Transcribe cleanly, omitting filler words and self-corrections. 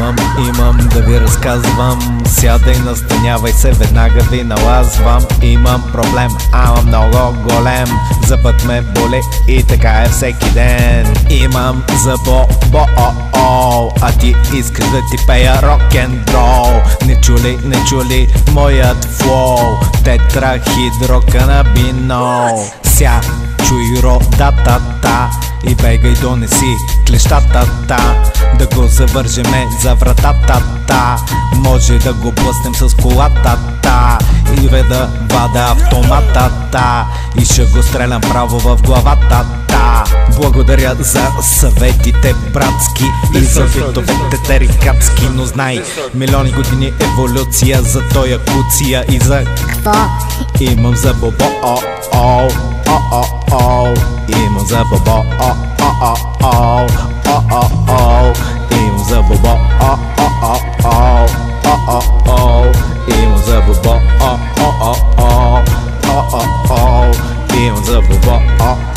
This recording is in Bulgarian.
Имам да ви разказвам. Сядай, настанявай се, веднага ви налазвам. Имам проблем, ама много голем. За път ме боли и така е всеки ден. Имам за бо-о-о, а ти искаш да ти пея рок-н-рол. Не чули моят флоу, тетрахидроканабинол. Ся чуй родата-та и бегай донеси клещата-та, да го завържеме за вратата-та. Може да го блъснем с колата-та и да вада автоматата и ще го стрелям право в главата-та. Благодаря за съветите братски и за хитовете терикатски, но знай, милиони години еволюция за тоя куция и за какво? Имам за бобо-о-о, о-о-о, имам за бобо-о-о-о, о-о-о, имам за бобо-о-о-о, о-о-о, имам за бобо-о-о-о, о-о-о, имам за бобо-о-о.